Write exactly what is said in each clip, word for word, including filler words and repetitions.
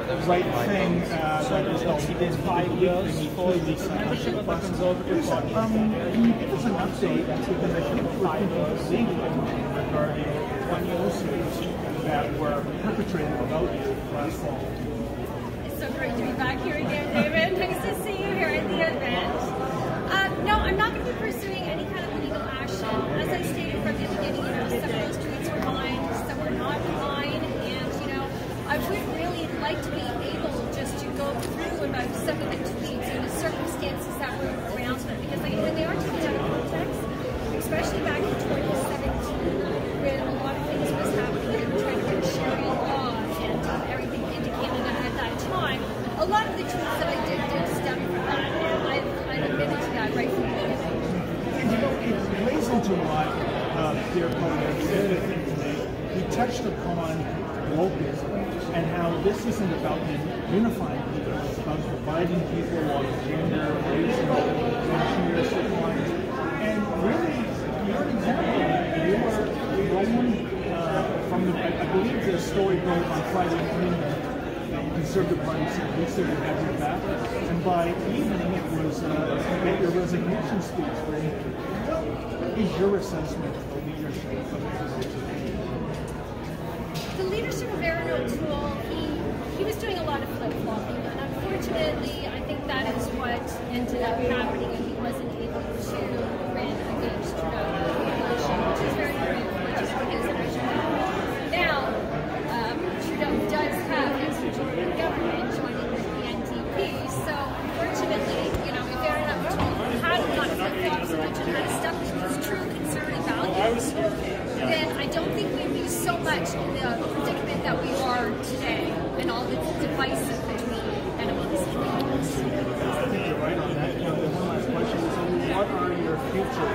right thing uh, that is what he did five years for the membership of the Conservative Party. Um, can you give us an update because I think we're thinking regarding one lawsuits that were perpetrated about you last fall? It's so great to be back here again, David. Nice to see you here at the event. Um, no, I'm not going to be pursuing any kind of legal action. As I stated from the beginning, you know, some of those tweets were mine, some were not mine, and you know, I would really like to be able just to go through about some of the tweets and the circumstances that were around them, because like, when they are taken out of context, especially back in twenty seventeen, when a lot of things was happening and trying to bring Sharia law and uh, everything into Canada at that time, a lot of the tweets that I did did stem from that, and I've, I've admitted to that right from the beginning. And you know, it plays into what uh, Pierre Poilievre said, I think, today. He touched upon wokeism and how this isn't about unifying people, it's about providing people on gender, race, and nationalistic lines. And really, you're an example. You were Roman uh, from the, I believe the story broke on Friday morning that the Conservative Party said we said we had your back. And by evening, it was uh, at your resignation speech. What is your assessment of the leadership of the Conservative? The leadership of Erin O'Toole, he, he was doing a lot of flip-flopping, and unfortunately, I think that is what ended up happening, and he wasn't able to win against Trudeau in the election, which is very, very unfortunate for his election. Now, um, Trudeau does have his majority government joining with the N D P, so unfortunately, you know, if Erin O'Toole had not flip-flopped so much and had stuck with his true conservative values, then I don't think we'd be so much in the predicament that we are today and all the divisive between and amongst Canadians. I think you're right on that. You know, the one last question is, what are your future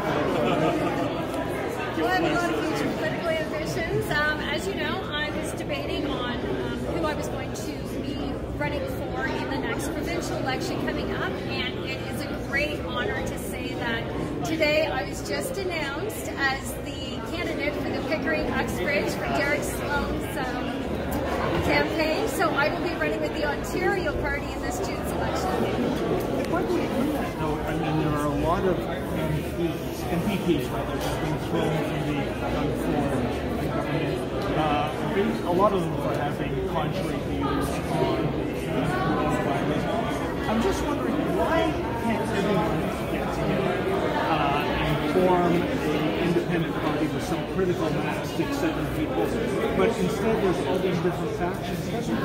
Well, I have a lot of future political ambitions. Um, as you know, I was debating on um, who I was going to be running for in the next provincial election coming up, and it is a great honor to say that today I was just announced as the candidate for the Pickering Uxbridge for Derek Sloan's um, campaign, so I will be running with the Ontario Party in this June's election. Why do we do that? No, I mean, there are a lot of M Ps, M P Ps rather, that have been thrown from the Ford government. Uh, a lot of them are having contrary views on coronavirus. I'm just wondering, why can't everyone get together uh, and form an independent party with some critical mass, six, seven people, but instead there's all these different factions?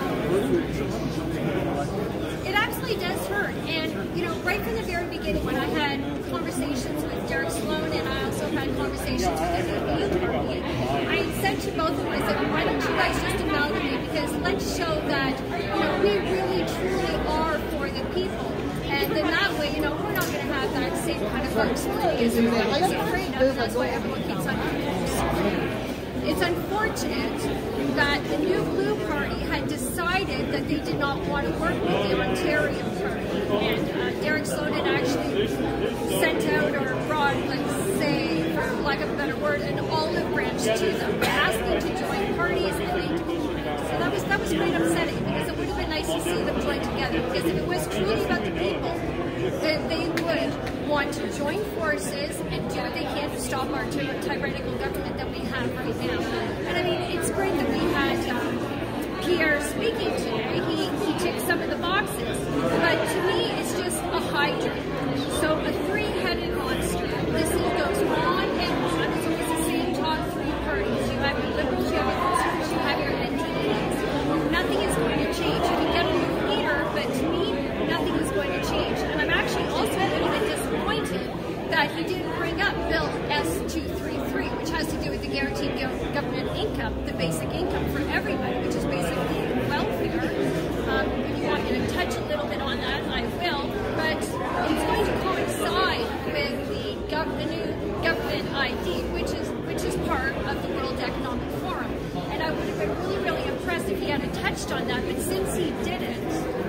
It absolutely does hurt, and you know, right from the very beginning, when I had conversations with Derek Sloan, and I also had conversations with the youth party, I said to both of them, I said, why don't you guys just amalgamate, because let's show that, you know, we really truly are for the people. And then that way, you know, we're not going to have that same kind of vote splitting as everyone's afraid of, and that's why everyone keeps on doing. It's unfortunate that the New Blue Party had decided that they did not want to work with the Ontario Party, and uh, Derek Sloan had actually sent out or brought, let's say, for lack of a better word, an olive branch to them, asked them to join parties, and they didn't. So that was that was quite upsetting, because it would have been nice to see them join together. Because if it was truly about the people, then they would want to join forces and do what they can to stop our ty- tyrannical government that we have right now. And I mean, it's great that we had um, Pierre speaking today. He he ticked some of the boxes, but to me, it's just a hydra. So a three-headed monster. This is, goes on and on. It's always the same top three parties. You have your liberals, you have your conservatives, you have your N D Ps. Nothing is going to change. You can get a new leader, but to me, nothing is going to change. And I'm actually also a little bit disappointed that he didn't bring up Bill S two thirty-three, which has to do with the guaranteed government income, the basic income for everybody, which is basically welfare. Um, if you want me to touch a little bit on that, I will. But it's going to coincide with the, gov the new government I D, which is which is part of the World Economic Forum. And I would have been really, really impressed if he had touched on that. But since he didn't,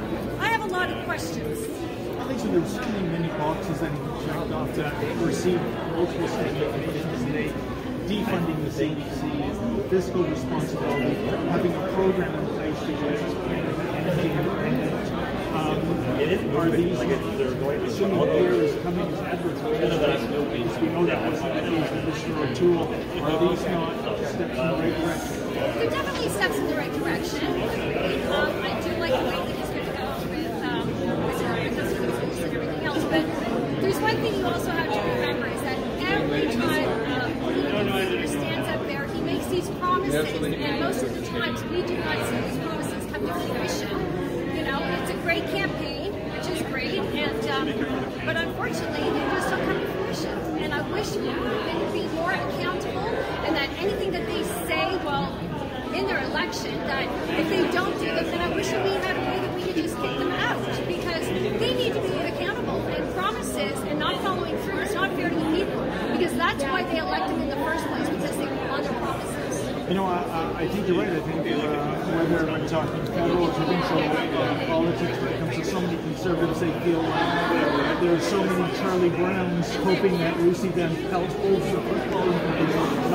I have a lot of questions. I think so. There's certainly many boxes that he checked off that received multiple statements today. Defunding the C D C, fiscal responsibility, having a program in place to address energy are these assuming here is coming as Edwards, because we know that wasn't the case with Mister O'Toole, are these not steps in the right direction? They're definitely steps in the right direction. Um, I do like the way that he's going to go with um, with and everything else, but there's one thing you also have to remember is that every time um, a leader stands up there, he makes these promises, and most of the times we do not see these promises come to fruition. You know, it's a great campaign, which is great, and um, but unfortunately, they just don't come to fruition. And I wish we would be more accountable, and that anything that they say, well, in their election, that if they don't do them, then I wish that we had a way that we could just kick them out, because they need to be accountable, and promises and not following through is not fair to the people, because that's why they elect them in the first place, because they were on their promises. You know, I, I think you're right. I think uh, whether we're talking federal or provincial uh, politics, when it comes to so many conservatives, they feel uh, there are so many Charlie Browns hoping that Lucy Van Pelt holds the football information.